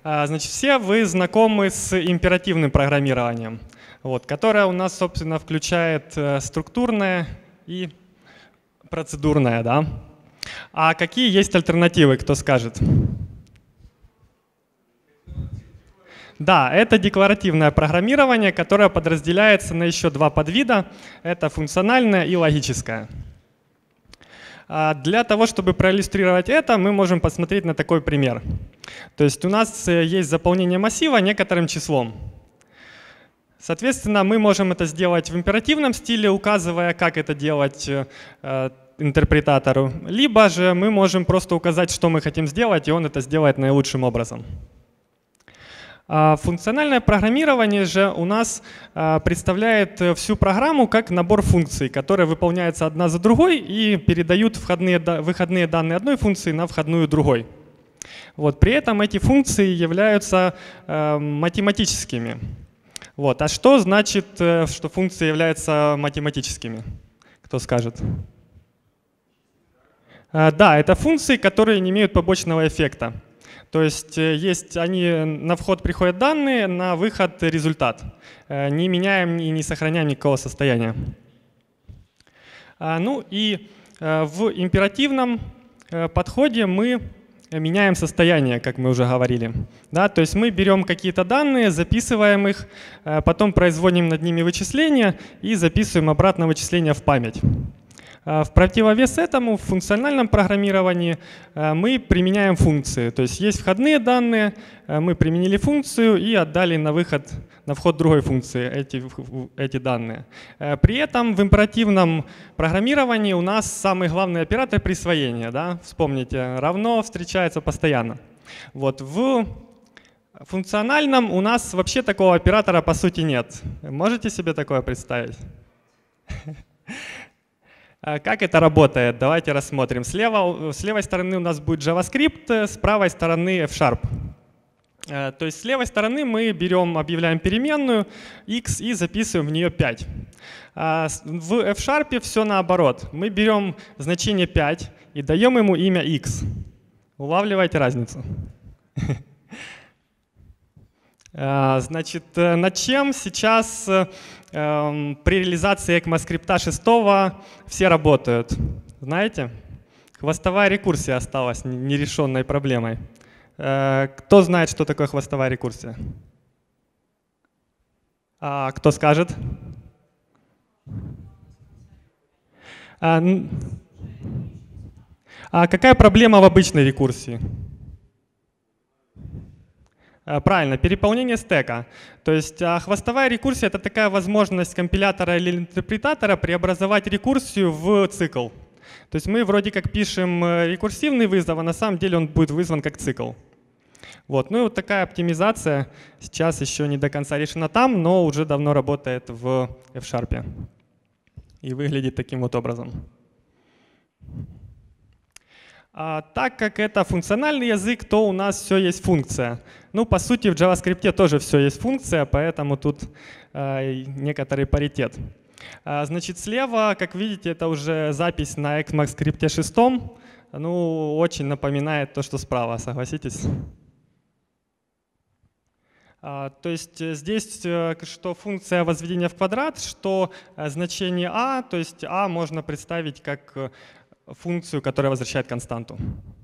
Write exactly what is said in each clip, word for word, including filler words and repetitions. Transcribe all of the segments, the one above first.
Значит, все вы знакомы с императивным программированием, вот, которое у нас, собственно, включает структурное и процедурное. Да? А какие есть альтернативы, кто скажет? Да, это декларативное программирование, которое подразделяется на еще два подвида. Это функциональное и логическое. Для того, чтобы проиллюстрировать это, мы можем посмотреть на такой пример. То есть у нас есть заполнение массива некоторым числом. Соответственно, мы можем это сделать в императивном стиле, указывая, как это делать интерпретатору. Либо же мы можем просто указать, что мы хотим сделать, и он это сделает наилучшим образом. Функциональное программирование же у нас представляет всю программу как набор функций, которые выполняются одна за другой и передают входные, выходные данные одной функции на входную другой. Вот, при этом эти функции являются э, математическими. Вот, а что значит, что функции являются математическими? Кто скажет? Да, это функции, которые не имеют побочного эффекта. То есть, есть они, на вход приходят данные, на выход результат. Не меняем и не сохраняем никакого состояния. Ну и в императивном подходе мы меняем состояние, как мы уже говорили. Да, то есть мы берем какие-то данные, записываем их, потом производим над ними вычисления и записываем обратно вычисления в память. В противовес этому в функциональном программировании мы применяем функции. То есть есть входные данные, мы применили функцию и отдали на выход, на вход другой функции эти, эти данные. При этом в императивном программировании у нас самый главный оператор присвоения. Да? Вспомните, равно встречается постоянно. Вот. В функциональном у нас вообще такого оператора по сути нет. Можете себе такое представить? Как это работает? Давайте рассмотрим. Слева, с левой стороны у нас будет JavaScript, с правой стороны F-Sharp. То есть с левой стороны мы берем, объявляем переменную x и записываем в нее пять. В F-Sharp все наоборот. Мы берем значение пять и даем ему имя x. Улавливаете разницу? Значит, над чем сейчас э, при реализации ECMAScript шесть все работают? Знаете? Хвостовая рекурсия осталась нерешенной проблемой. Э, кто знает, что такое хвостовая рекурсия? А, кто скажет? А, а какая проблема в обычной рекурсии? Правильно, переполнение стека. То есть хвостовая рекурсия — это такая возможность компилятора или интерпретатора преобразовать рекурсию в цикл. То есть мы вроде как пишем рекурсивный вызов, а на самом деле он будет вызван как цикл. Вот. Ну и вот такая оптимизация сейчас еще не до конца решена там, но уже давно работает в F-Sharp. И выглядит таким вот образом. А так как это функциональный язык, то у нас все есть функция. Ну, по сути, в JavaScript тоже все есть функция, поэтому тут э, некоторый паритет. А, значит, слева, как видите, это уже запись на ECMAScript шесть. Ну, очень напоминает то, что справа, согласитесь? А, то есть здесь что функция возведения в квадрат, что значение а, то есть а можно представить как функцию, которая возвращает константу.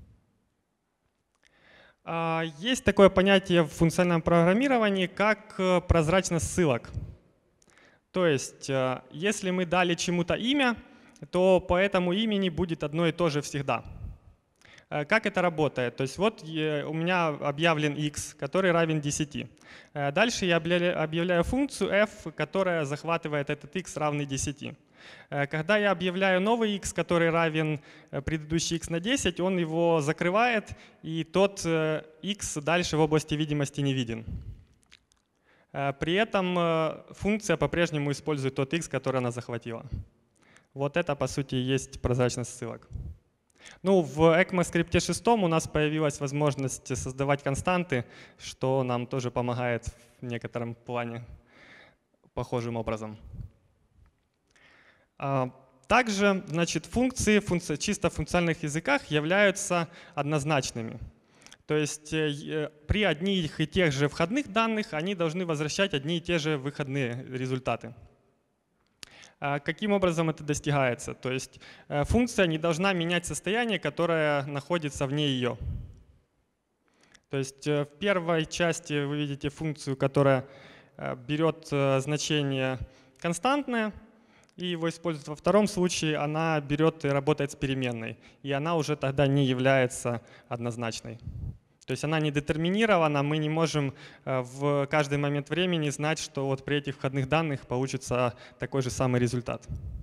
Есть такое понятие в функциональном программировании, как прозрачность ссылок. То есть, если мы дали чему-то имя, то по этому имени будет одно и то же всегда. Как это работает? То есть вот у меня объявлен x, который равен десяти. Дальше я объявляю функцию f, которая захватывает этот x равный десяти. Когда я объявляю новый x, который равен предыдущий x на десять, он его закрывает, и тот x дальше в области видимости не виден. При этом функция по-прежнему использует тот x, который она захватила. Вот это, по сути, и есть прозрачность ссылок. Ну, в ECMAScript шесть у нас появилась возможность создавать константы, что нам тоже помогает в некотором плане похожим образом. Также, значит, функции в чисто функциональных языках являются однозначными. То есть при одних и тех же входных данных они должны возвращать одни и те же выходные результаты. Каким образом это достигается? То есть функция не должна менять состояние, которое находится вне ее. То есть в первой части вы видите функцию, которая берет значение константное и его использует. Во втором случае она берет и работает с переменной, и она уже тогда не является однозначной. То есть она не детерминирована, мы не можем в каждый момент времени знать, что вот при этих входных данных получится такой же самый результат.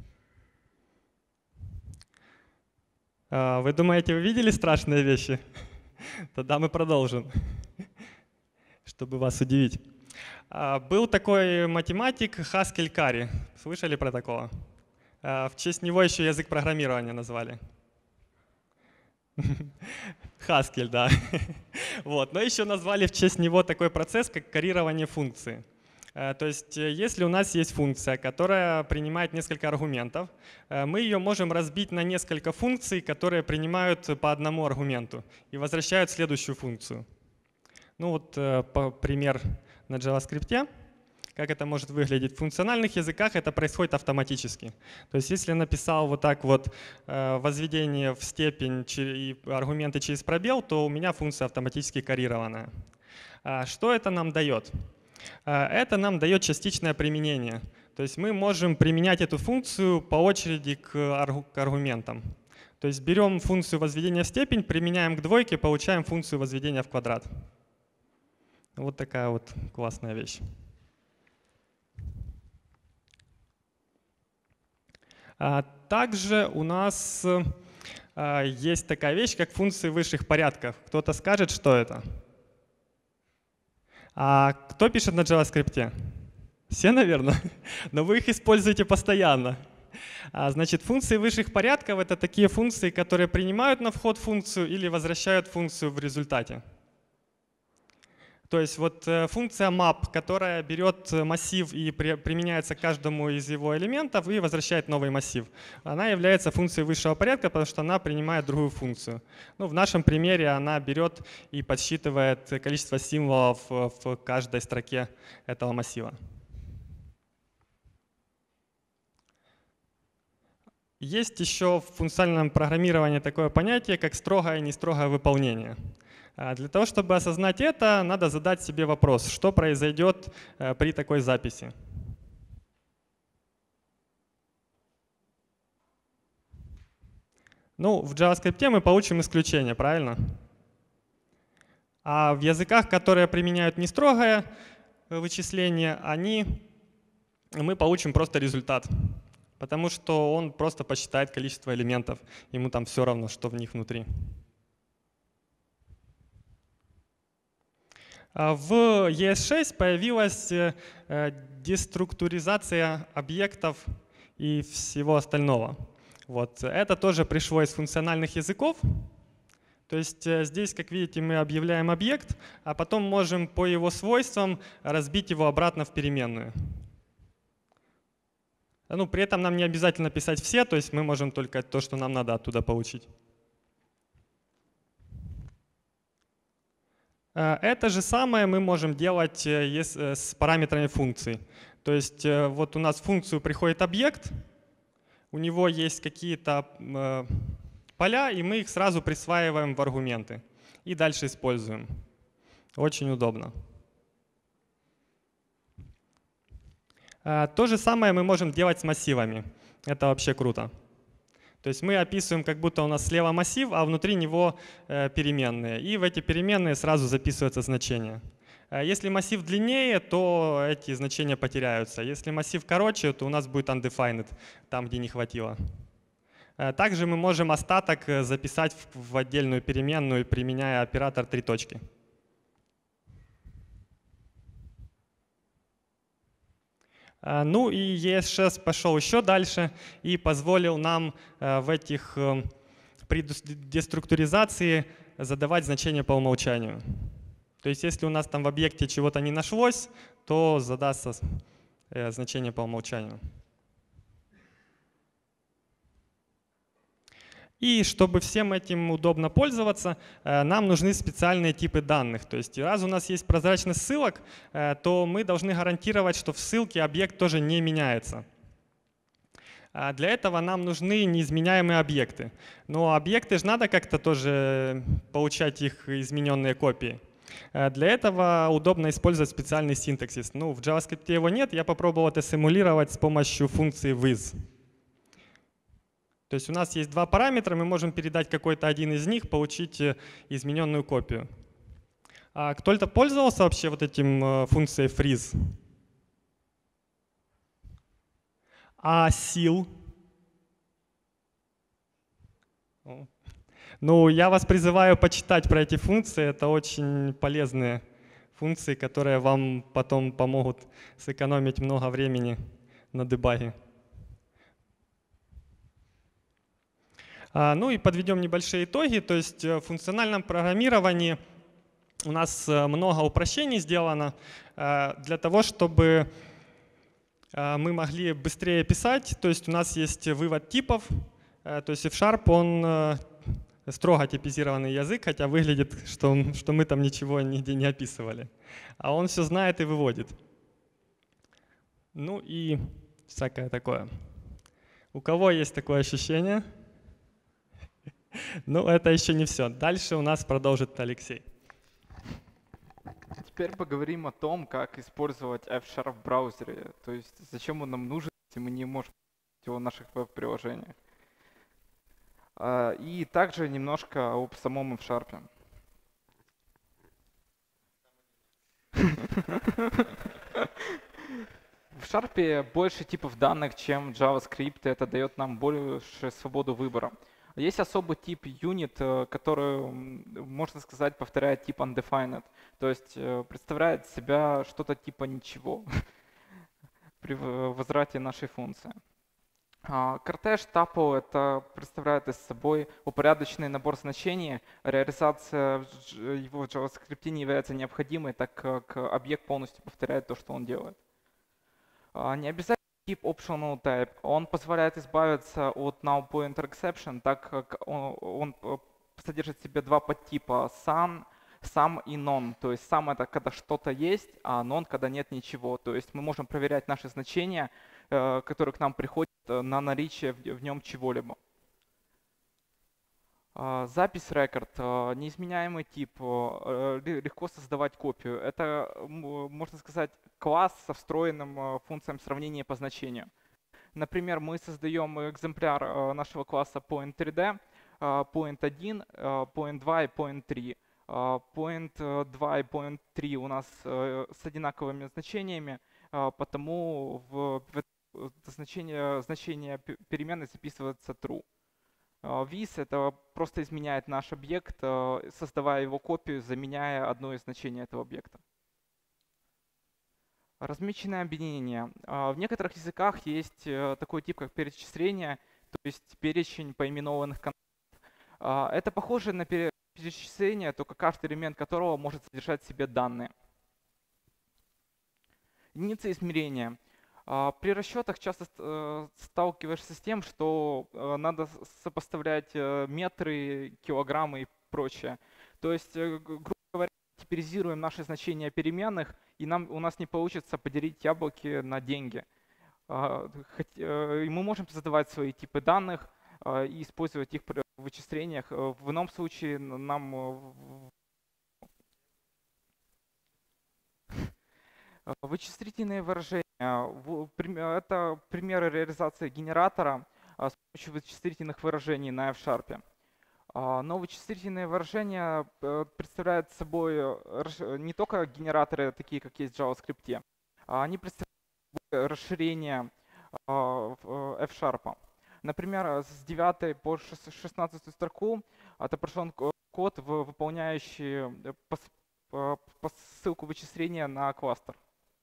Вы думаете, вы видели страшные вещи? Тогда мы продолжим, чтобы вас удивить. Был такой математик Хаскель Карри. Слышали про такого? В честь него еще язык программирования назвали. Хаскель, да. Вот. Но еще назвали в честь него такой процесс, как каррирование функции. То есть если у нас есть функция, которая принимает несколько аргументов, мы ее можем разбить на несколько функций, которые принимают по одному аргументу и возвращают следующую функцию. Ну вот пример на JavaScript. Как это может выглядеть? В функциональных языках это происходит автоматически. То есть если я написал вот так вот возведение в степень и аргументы через пробел, то у меня функция автоматически каррированная. Что это нам дает? Это нам дает частичное применение. То есть мы можем применять эту функцию по очереди к аргументам. То есть берем функцию возведения в степень, применяем к двойке, получаем функцию возведения в квадрат. Вот такая вот классная вещь. Также у нас есть такая вещь, как функции высших порядков. Кто-то скажет, что это? А кто пишет на JavaScript? Все, наверное? Но вы их используете постоянно. Значит, функции высших порядков — это такие функции, которые принимают на вход функцию или возвращают функцию в результате. То есть вот функция map, которая берет массив и при, применяется к каждому из его элементов и возвращает новый массив, она является функцией высшего порядка, потому что она принимает другую функцию. Ну, в нашем примере она берет и подсчитывает количество символов в каждой строке этого массива. Есть еще в функциональном программировании такое понятие, как строгое и нестрогое выполнение. Для того, чтобы осознать это, надо задать себе вопрос, что произойдет при такой записи. Ну, в JavaScript мы получим исключение, правильно? А в языках, которые применяют нестрогое вычисление, они, мы получим просто результат. Потому что он просто посчитает количество элементов, ему там все равно, что в них внутри. В и эс шесть появилась деструктуризация объектов и всего остального. Вот. Это тоже пришло из функциональных языков. То есть здесь, как видите, мы объявляем объект, а потом можем по его свойствам разбить его обратно в переменную. Ну, при этом нам не обязательно писать все, то есть мы можем только то, что нам надо оттуда получить. Это же самое мы можем делать с параметрами функций. То есть вот у нас в функцию приходит объект, у него есть какие-то поля, и мы их сразу присваиваем в аргументы и дальше используем. Очень удобно. То же самое мы можем делать с массивами. Это вообще круто. То есть мы описываем, как будто у нас слева массив, а внутри него переменные. И в эти переменные сразу записываются значения. Если массив длиннее, то эти значения потеряются. Если массив короче, то у нас будет undefined, там, где не хватило. Также мы можем остаток записать в отдельную переменную, применяя оператор три точки. Ну и и эс шесть пошел еще дальше и позволил нам в этих при деструктуризации задавать значения по умолчанию. То есть если у нас там в объекте чего-то не нашлось, то задастся значение по умолчанию. И чтобы всем этим удобно пользоваться, нам нужны специальные типы данных. То есть раз у нас есть прозрачность ссылок, то мы должны гарантировать, что в ссылке объект тоже не меняется. Для этого нам нужны неизменяемые объекты. Но объекты же надо как-то тоже получать их измененные копии. Для этого удобно использовать специальный синтаксис. Ну, в JavaScript его нет, я попробовал это симулировать с помощью функции with. То есть у нас есть два параметра, мы можем передать какой-то один из них, получить измененную копию. А кто-то пользовался вообще вот этим функцией freeze? А seal? Ну, я вас призываю почитать про эти функции. Это очень полезные функции, которые вам потом помогут сэкономить много времени на дебаге. Ну и подведем небольшие итоги. То есть в функциональном программировании у нас много упрощений сделано для того, чтобы мы могли быстрее писать. То есть у нас есть вывод типов. То есть F-Sharp, он строго типизированный язык, хотя выглядит, что, что мы там ничего нигде не описывали. А он все знает и выводит. Ну и всякое такое. У кого есть такое ощущение? Ну, это еще не все. Дальше у нас продолжит Алексей. Теперь поговорим о том, как использовать F-Sharp в браузере. То есть зачем он нам нужен, если мы не можем использовать его в наших веб-приложениях. И также немножко об самом F-Sharp. В Sharp больше типов данных, чем JavaScript, и это дает нам больше свободу выбора. Есть особый тип unit, который, можно сказать, повторяет тип undefined, то есть представляет себя что-то типа ничего при возврате нашей функции. Кортеж tuple это представляет из собой упорядоченный набор значений. Реализация его в JavaScript не является необходимой, так как объект полностью повторяет то, что он делает. Не обязательно тип optional type. Он позволяет избавиться от null pointer exception, так как он, он содержит в себе два подтипа some, some и none. То есть some это когда что-то есть, а none когда нет ничего. То есть мы можем проверять наши значения, которые к нам приходят, на наличие в нем чего-либо. Запись record, неизменяемый тип, легко создавать копию. Это, можно сказать, класс со встроенным функцией сравнения по значению. Например, мы создаем экземпляр нашего класса point три ди, point один, point два и point три. point два и point три у нас с одинаковыми значениями, потому в значение, значение переменной записывается true. With это просто изменяет наш объект, создавая его копию, заменяя одно из значений этого объекта. Размеченное объединение. В некоторых языках есть такой тип, как перечисление, то есть перечень поименованных контентов. Это похоже на перечисление, только каждый элемент которого может содержать в себе данные. Единица измерения. При расчетах часто сталкиваешься с тем, что надо сопоставлять метры, килограммы и прочее. То есть, грубо говоря, типизируем наши значения переменных, и нам, у нас не получится поделить яблоки на деньги. И мы можем создавать свои типы данных и использовать их в вычислениях. В ином случае нам вычислительные выражения. Это примеры реализации генератора с помощью вычислительных выражений на F-Sharp. Но вычислительные выражения представляют собой не только генераторы, такие как есть в JavaScript, они представляют собой расширение F-Sharp. Например, с девятой по шестнадцатую строку отображен код, выполняющий посылку вычисления на кластер.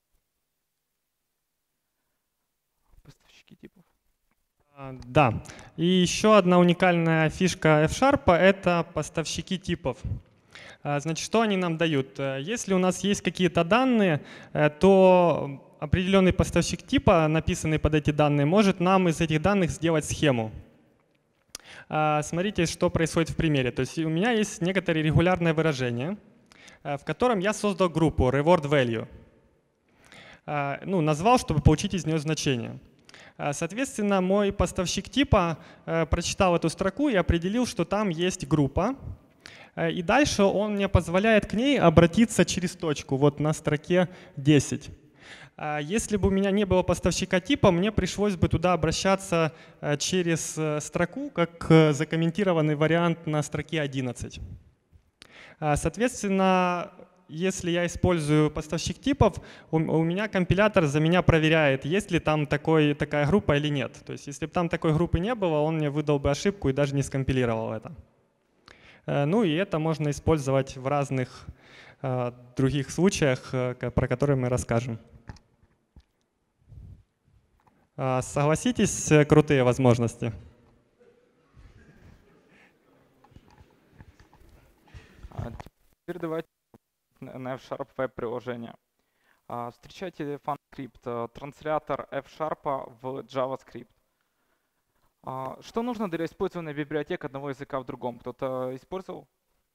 Поставщики типов. Да, и еще одна уникальная фишка F-Sharp — это поставщики типов. Значит, что они нам дают? Если у нас есть какие-то данные, то определенный поставщик типа, написанный под эти данные, может нам из этих данных сделать схему. смотрите, что происходит в примере. То есть у меня есть некоторые регулярные выражения, в котором я создал группу reward value. Ну, назвал, чтобы получить из нее значение. Соответственно, мой поставщик типа прочитал эту строку и определил, что там есть группа. И дальше он мне позволяет к ней обратиться через точку, вот на строке десять. Если бы у меня не было поставщика типа, мне пришлось бы туда обращаться через строку, как закомментированный вариант на строке одиннадцать. Соответственно, если я использую поставщик типов, у меня компилятор за меня проверяет, есть ли там такой, такая группа или нет. То есть если бы там такой группы не было, он мне выдал бы ошибку и даже не скомпилировал это. Ну и это можно использовать в разных других случаях, про которые мы расскажем. Согласитесь, крутые возможности. Теперь давайте на F-Sharp веб-приложение. Встречайте FunScript, транслятор F-Sharp в JavaScript. Что нужно для использования библиотек одного языка в другом? Кто-то использовал?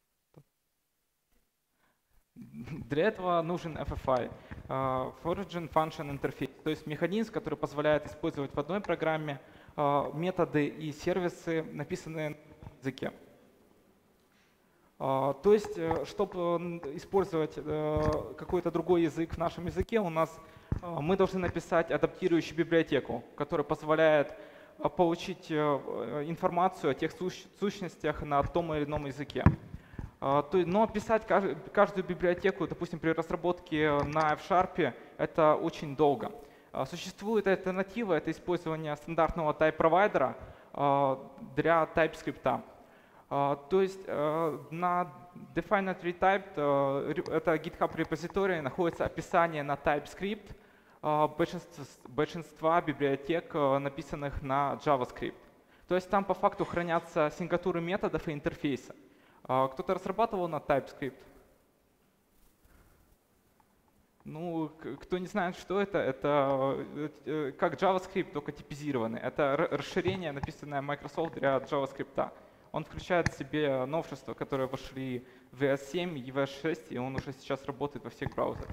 Для этого нужен эф эф ай, Origin Function Interface, то есть механизм, который позволяет использовать в одной программе методы и сервисы, написанные на языке. То есть, чтобы использовать какой-то другой язык в нашем языке, у нас мы должны написать адаптирующую библиотеку, которая позволяет получить информацию о тех сущностях на том или ином языке. Но писать каждую библиотеку, допустим, при разработке на F-Sharp, это очень долго. Существует альтернатива, это использование стандартного type-провайдера для TypeScript. То есть на define.retyped, это GitHub репозиторий, находится описание на TypeScript большинства, большинства библиотек, написанных на JavaScript. То есть там по факту хранятся сигнатуры методов и интерфейса. Кто-то разрабатывал на TypeScript? Ну, кто не знает, что это, это как JavaScript, только типизированный. Это расширение, написанное Microsoft для JavaScript. Он включает в себе новшества, которые вошли в ви эс семь и ви эс шесть, и он уже сейчас работает во всех браузерах.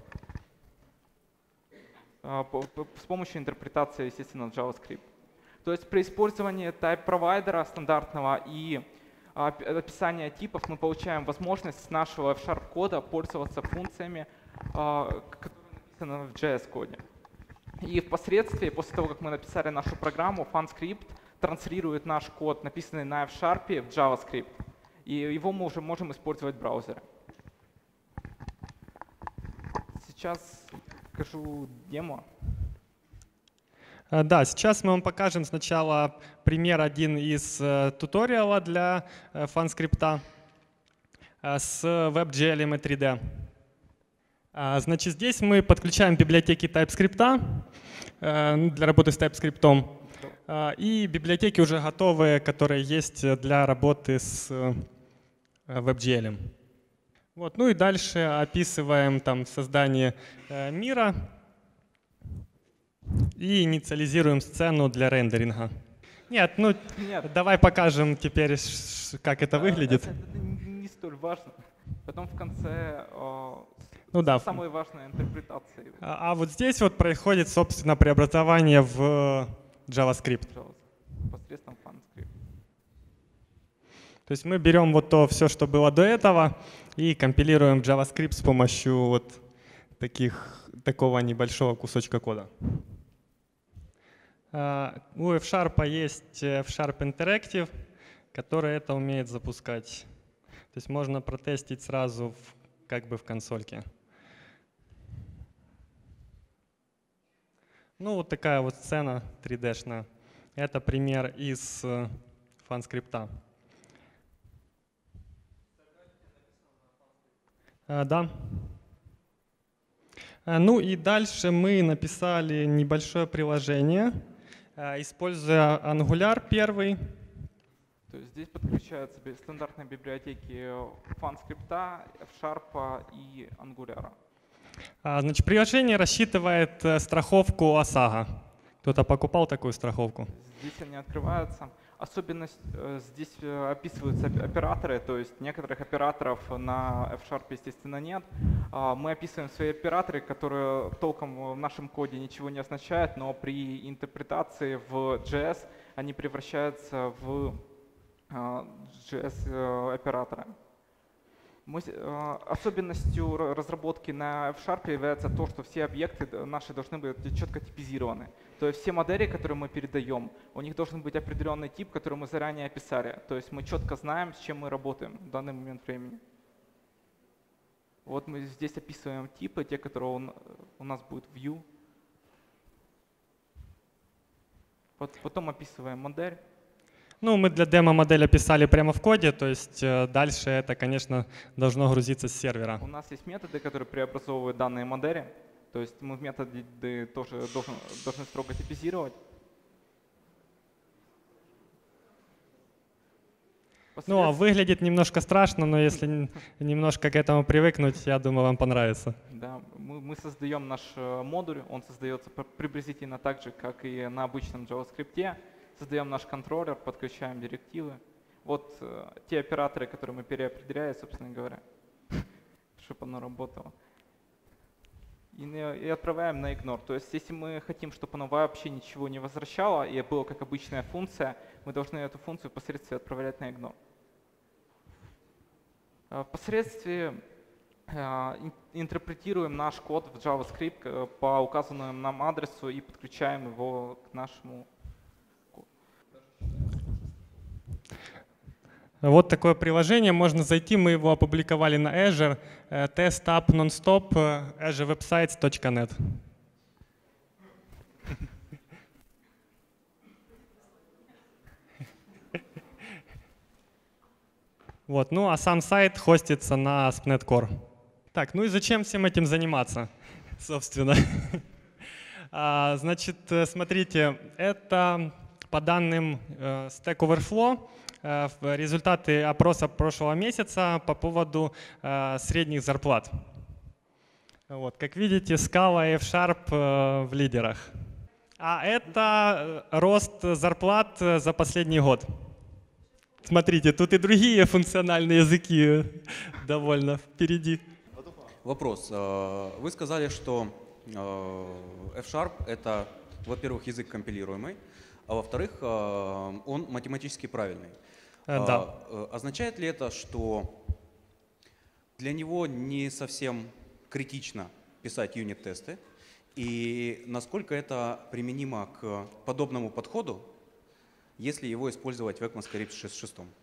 С помощью интерпретации, естественно, JavaScript. То есть при использовании type-провайдера стандартного и описания типов мы получаем возможность с нашего F-Sharp кода пользоваться функциями, которые написаны в джей эс-коде. И впоследствии, после того, как мы написали нашу программу, FunScript транслирует наш код, написанный на F-Sharp, в JavaScript. И его мы уже можем использовать в браузере. Сейчас покажу демо. Да, сейчас мы вам покажем сначала пример один из э, туториала для э, FunScript э, с WebGL и три дэ. А, значит, здесь мы подключаем библиотеки TypeScript э, для работы с TypeScript. Э, и библиотеки уже готовые, которые есть для работы с э, WebGL. Вот, ну и дальше описываем там создание э, мира. И инициализируем сцену для рендеринга. Нет, ну Нет. давай покажем теперь, как это выглядит. Это, это не столь важно. Потом в конце ну, да. самые важные интерпретации. А, а вот здесь вот происходит, собственно, преобразование в JavaScript. Посредством FunScript. То есть мы берем вот то все, что было до этого, и компилируем JavaScript с помощью вот таких, такого небольшого кусочка кода. У F-Sharp есть F-Sharp Interactive, который это умеет запускать. То есть можно протестить сразу в, как бы в консольке. Ну вот такая вот сцена три дэ-шная. Это пример из FunScript. А, да. Ну и дальше мы написали небольшое приложение, используя Angular первый. То есть здесь подключаются стандартные библиотеки FunScript, F-Sharp и Angular. Значит, приложение рассчитывает страховку ОСАГО. Кто-то покупал такую страховку? Здесь они открываются. Особенность э, здесь э, описываются оп- операторы, то есть некоторых операторов на F-Sharp, естественно, нет. А, мы описываем свои операторы, которые толком в нашем коде ничего не означают, но при интерпретации в джей эс они превращаются в а, джей эс-операторы. Мы, э, особенностью ра- разработки на F-Sharp является то, что все объекты д- наши должны быть четко типизированы. То есть все модели, которые мы передаем, у них должен быть определенный тип, который мы заранее описали. То есть мы четко знаем, с чем мы работаем в данный момент времени. Вот мы здесь описываем типы, те, которые у н- у нас будут view. Пот- Потом описываем модель. Ну, мы для демо-модель описали прямо в коде, то есть э, дальше это, конечно, должно грузиться с сервера. У нас есть методы, которые преобразовывают данные модели. То есть мы в методы тоже должен, должны строго типизировать. Ну, а Посредств- выглядит немножко страшно, но если н- немножко к этому привыкнуть, я думаю, вам понравится. Да, мы, мы создаем наш э, модуль, он создается пр- приблизительно так же, как и на обычном JavaScript. Создаем наш контроллер, подключаем директивы. Вот э, те операторы, которые мы переопределяем, собственно говоря, чтобы оно работало. И, на- и отправляем на ignore. То есть если мы хотим, чтобы оно вообще ничего не возвращало и было как обычная функция, мы должны эту функцию впоследствии отправлять на ignore. А Впоследствии э, ин- интерпретируем наш код в JavaScript э, по указанному нам адресу и подключаем его к нашему. Вот такое приложение, можно зайти, мы его опубликовали на Azure, э, test app nonstop, э, azure websites точка нет. Вот, ну а сам сайт хостится на эй эс пи точка нет Core. Так, ну и зачем всем этим заниматься, собственно? А, Значит, э, смотрите, это по данным э, Stack Overflow э, в- результаты опроса прошлого месяца по поводу э, средних зарплат. Вот, как видите, Scala и F-Sharp э, в лидерах. А это э, рост зарплат э, за последний год. Смотрите, тут и другие функциональные языки э, довольно впереди. Вопрос. Э, Вы сказали, что э, F-Sharp — это, во-первых, язык компилируемый, а во-вторых, э, он математически правильный. Э, Да. Э, Означает ли это, что для него не совсем критично писать юнит-тесты? И насколько это применимо к подобному подходу, если его использовать в ECMAScript шесть точка шесть?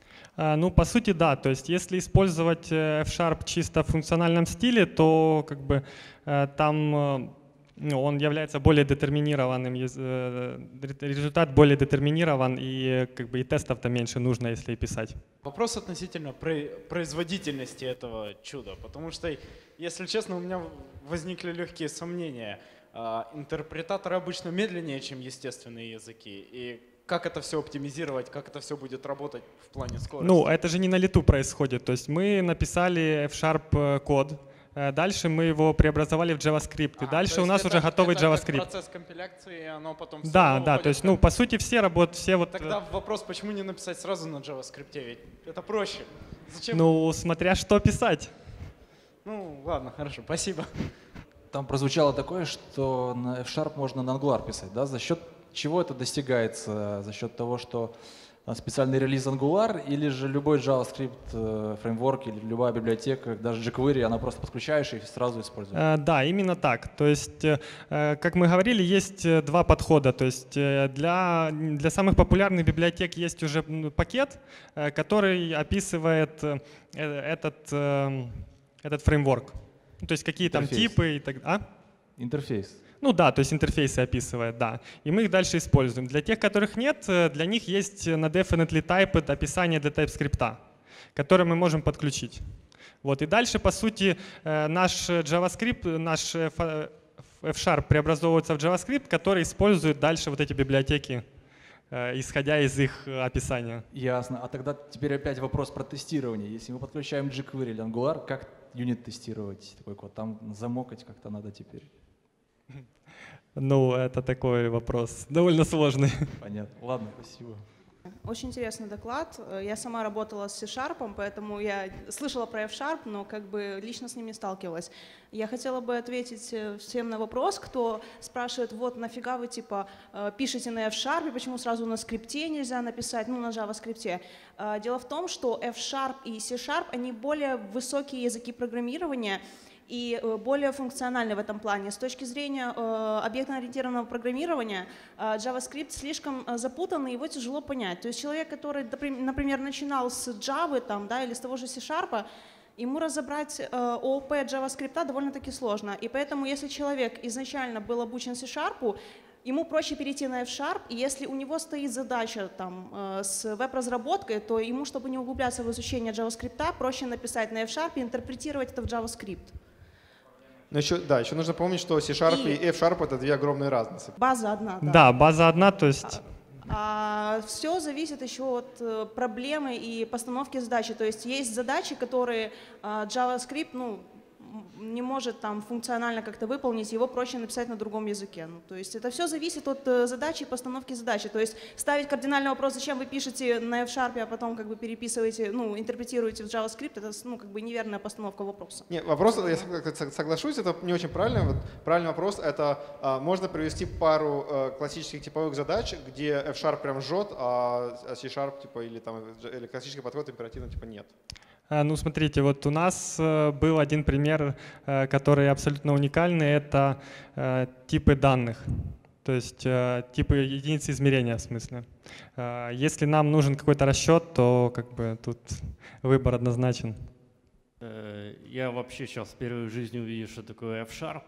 А, Ну, по сути, да. То есть, если использовать э, F-Sharp чисто в функциональном стиле, то как бы э, там э, ну, он является более детерминированным, ез- э, ре- результат более детерминирован, и э, как бы и тестов-то меньше нужно, если писать. Вопрос относительно про- производительности этого чуда, потому что, если честно, у меня возникли легкие сомнения. А, Интерпретаторы обычно медленнее, чем естественные языки, и как это все оптимизировать, как это все будет работать в плане скорости? Ну, это же не на лету происходит. То есть мы написали F-Sharp э, код, э, дальше мы его преобразовали в JavaScript, и А, дальше то у есть нас это- уже готовый это как JavaScript. процесс компиляции, и оно потом всё Да, равно да, выходит то есть, как- ну, по сути, все работают, все вот... э, Тогда вопрос, почему не написать сразу на JavaScript, ведь это проще. Зачем? Ну, смотря что писать. Ну, ладно, хорошо, спасибо. Там прозвучало такое, что на F-Sharp можно на Angular писать, да? За счет чего это достигается? За счет того, что а, специальный релиз Angular, или же любой JavaScript э, фреймворк, или любая библиотека, даже jQuery, она просто подключаешь и сразу используешь? Э, Да, именно так. То есть, э, э, как мы говорили, есть э, два подхода. То есть э, для, для самых популярных библиотек есть уже м, пакет, э, который описывает э, э, этот, э, этот фреймворк. Ну, то есть какие там Интерфейс. типы и так далее. Интерфейс. Ну да, то есть интерфейсы описывает, да. И мы их дальше используем. Для тех, которых нет, э, для них есть на definitely typed описание для TypeScript, которое мы можем подключить. Вот. И дальше, по сути, э, наш JavaScript, наш э, фа- F-Sharp преобразовывается в JavaScript, который использует дальше вот эти библиотеки, э, исходя из их э, описания. Ясно. А тогда теперь опять вопрос про тестирование. Если мы подключаем jQuery или Angular, как юнит тестировать такой код? Там замокать как-то надо теперь. Ну, это такой вопрос довольно сложный. Понятно. Ладно, спасибо. Очень интересный доклад. Я сама работала с C-Sharp, поэтому я слышала про F-Sharp, но как бы лично с ним не сталкивалась. Я хотела бы ответить всем на вопрос, кто спрашивает, вот нафига вы типа пишете на F-Sharp, почему сразу на скрипте нельзя написать, ну на JavaScript. Дело в том, что F-Sharp и C-Sharp, они более высокие языки программирования, и более функциональны в этом плане. С точки зрения э, объектно-ориентированного программирования э, JavaScript слишком э, запутанный, его тяжело понять. То есть человек, который, например, начинал с Java там, да, или с того же C-Sharp, ему разобрать э, ООП JavaScript довольно-таки сложно. И поэтому, если человек изначально был обучен C-Sharp, ему проще перейти на F-Sharp, и если у него стоит задача там, э, с веб-разработкой, то ему, чтобы не углубляться в изучение JavaScript, проще написать на F-Sharp и интерпретировать это в JavaScript. Но еще, да, еще нужно помнить, что C-Sharp и, и F-Sharp — это две огромные разницы. База одна, да. Да, база одна, то есть… А, все зависит еще от проблемы и постановки задачи. То есть есть задачи, которые а, JavaScript ну, не может там функционально как-то выполнить, его проще написать на другом языке. Ну, то есть это все зависит от задачи и постановки задачи. То есть ставить кардинальный вопрос, зачем вы пишете на F-Sharp, а потом как бы переписываете, ну, интерпретируете в JavaScript, это ну, как бы неверная постановка вопроса. Нет, вопрос, я соглашусь, это не очень правильно. Вот правильный вопрос — это а, можно привести пару а, классических типовых задач, где F-Sharp прям жжет, а C-Sharp типа, или, там, или классический подход императивно типа нет. Ну, смотрите, вот у нас был один пример, который абсолютно уникальный, это типы данных, то есть типы единицы измерения в смысле. Если нам нужен какой-то расчет, то как бы тут выбор однозначен. Я вообще сейчас впервые в жизни увидел, что такое F-Sharp.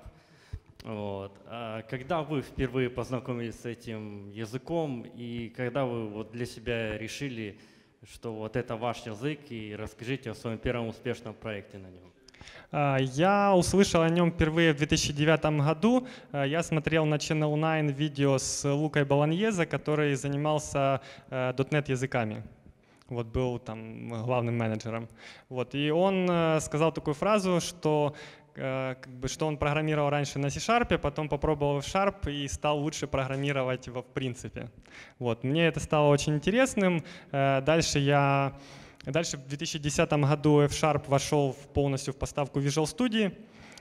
Вот. А когда вы впервые познакомились с этим языком и когда вы вот для себя решили, что вот это ваш язык, и расскажите о своем первом успешном проекте на нем? Я услышал о нем впервые в две тысячи девятом году. Я смотрел на Channel девять видео с Лукой Болоньезе, который занимался .дот нет языками. Вот был там главным менеджером. Вот. И он сказал такую фразу, что как бы, что он программировал раньше на C-Sharp, потом попробовал F-Sharp и стал лучше программировать в принципе. Вот. Мне это стало очень интересным. Дальше, я, дальше в две тысячи десятом году F-Sharp вошел полностью в поставку Visual Studio.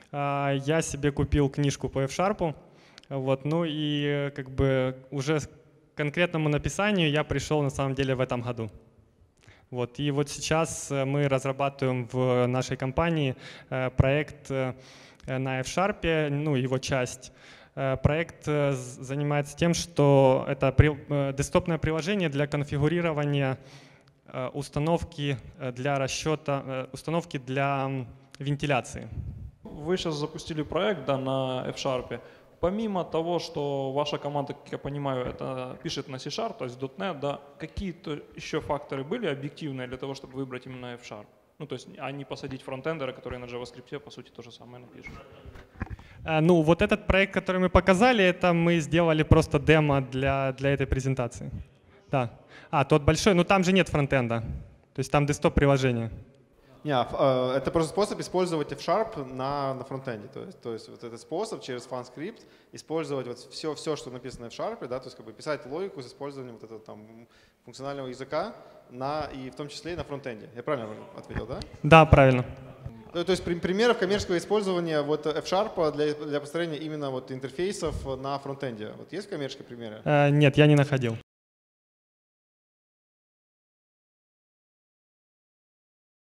Я себе купил книжку по F-Sharp. Вот. Ну и как бы уже к конкретному написанию я пришел на самом деле в этом году. Вот. И вот сейчас мы разрабатываем в нашей компании проект на F-Sharp, ну, его часть. Проект занимается тем, что это десктопное приложение для конфигурирования установки для расчета, установки для вентиляции. Вы сейчас запустили проект, да, на F-Sharp. Помимо того, что ваша команда, как я понимаю, это пишет на C-Sharp, то есть .дот нет, да, какие-то еще факторы были объективные для того, чтобы выбрать именно F-Sharp? Ну, то есть, а не посадить фронтендера, который на JavaScript, по сути, то же самое напишет. Ну, вот этот проект, который мы показали, это мы сделали просто демо для, для этой презентации. Да. А, тот большой, но там же нет фронтенда, то есть там десктоп-приложение. Не, это просто способ использовать F-Sharp на, на фронтенде. То есть, то есть вот этот способ через FunScript использовать вот все, все, что написано в F-Sharp, да, то есть как бы писать логику с использованием вот этого там функционального языка на, и в том числе и на фронтенде. Я правильно ответил, да? Да, правильно. То, то есть примеров коммерческого использования вот F-Sharp для, для построения именно вот интерфейсов на фронтенде. Вот есть коммерческие примеры? Нет, я не находил.